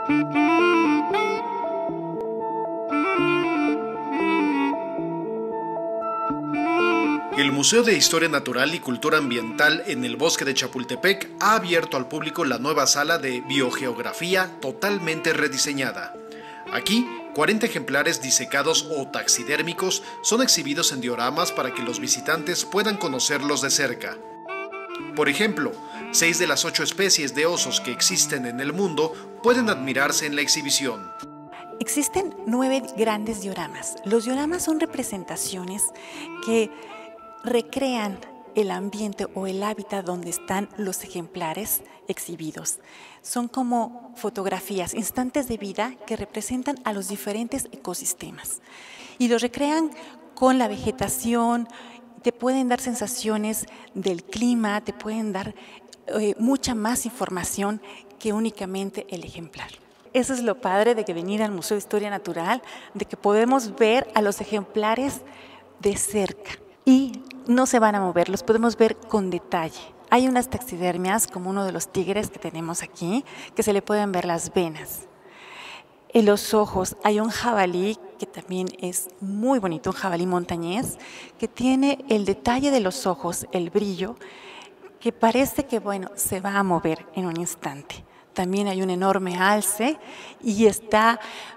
El Museo de Historia Natural y Cultura Ambiental en el Bosque de Chapultepec ha abierto al público la nueva sala de biogeografía totalmente rediseñada. Aquí, 40 ejemplares disecados o taxidérmicos son exhibidos en dioramas para que los visitantes puedan conocerlos de cerca. Por ejemplo, 6 de las 8 especies de osos que existen en el mundo pueden admirarse en la exhibición. Existen 9 grandes dioramas. Los dioramas son representaciones que recrean el ambiente o el hábitat donde están los ejemplares exhibidos. Son como fotografías, instantes de vida que representan a los diferentes ecosistemas y los recrean con la vegetación. Te pueden dar sensaciones del clima, te pueden dar mucha más información que únicamente el ejemplar. Eso es lo padre de que venir al Museo de Historia Natural, de que podemos ver a los ejemplares de cerca y no se van a mover, los podemos ver con detalle. Hay unas taxidermias, como uno de los tigres que tenemos aquí, que se le pueden ver las venas. En los ojos hay un jabalí que también es muy bonito, un jabalí montañés, que tiene el detalle de los ojos, el brillo, que parece que se va a mover en un instante. También hay un enorme alce y está,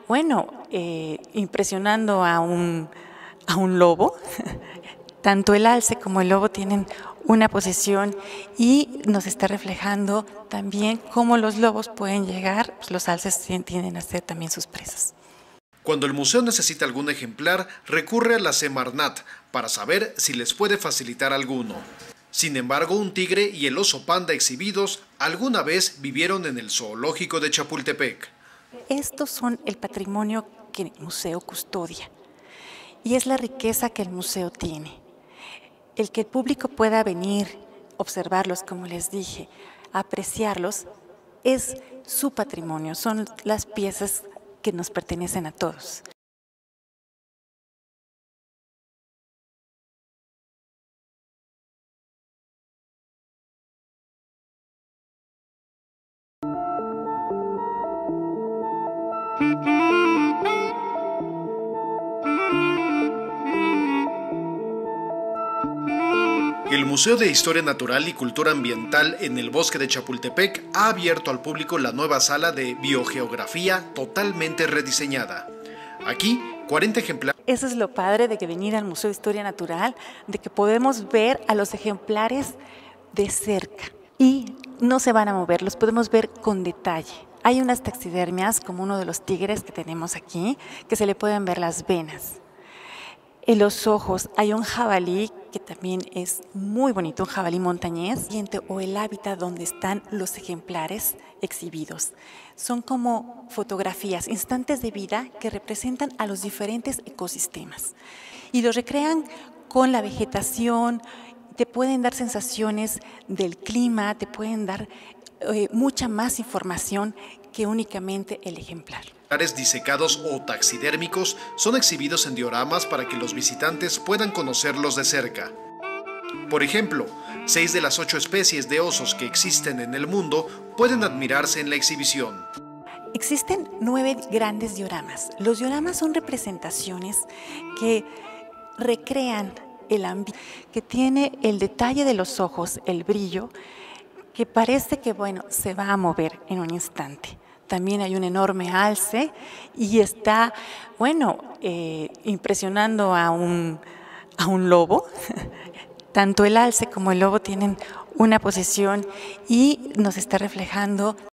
impresionando a un lobo. Tanto el alce como el lobo tienen una posición y nos está reflejando también cómo los lobos pueden llegar, pues los alces tienden a ser también sus presas. Cuando el museo necesita algún ejemplar, recurre a la Semarnat para saber si les puede facilitar alguno. Sin embargo, un tigre y el oso panda exhibidos alguna vez vivieron en el zoológico de Chapultepec. Estos son el patrimonio que el museo custodia y es la riqueza que el museo tiene. El que el público pueda venir, observarlos, como les dije, apreciarlos, es su patrimonio, son las piezas que nos pertenecen a todos. El Museo de Historia Natural y Cultura Ambiental en el Bosque de Chapultepec ha abierto al público la nueva sala de biogeografía totalmente rediseñada. Aquí, 40 ejemplares. Eso es lo padre de que venir al Museo de Historia Natural, de que podemos ver a los ejemplares de cerca y no se van a mover, los podemos ver con detalle. Hay unas taxidermias, como uno de los tigres que tenemos aquí, que se le pueden ver las venas. En los ojos hay un jabalí que también es muy bonito, un jabalí montañés, o el hábitat donde están los ejemplares exhibidos. Son como fotografías, instantes de vida que representan a los diferentes ecosistemas y los recrean con la vegetación. Te pueden dar sensaciones del clima, te pueden dar mucha más información que únicamente el ejemplar. Disecados o taxidérmicos son exhibidos en dioramas para que los visitantes puedan conocerlos de cerca. Por ejemplo, 6 de las 8 especies de osos que existen en el mundo pueden admirarse en la exhibición. Existen 9 grandes dioramas. Los dioramas son representaciones que recrean el ambiente, que tiene el detalle de los ojos, el brillo, que parece que se va a mover en un instante. También hay un enorme alce y está, impresionando a un lobo. Tanto el alce como el lobo tienen una posición y nos está reflejando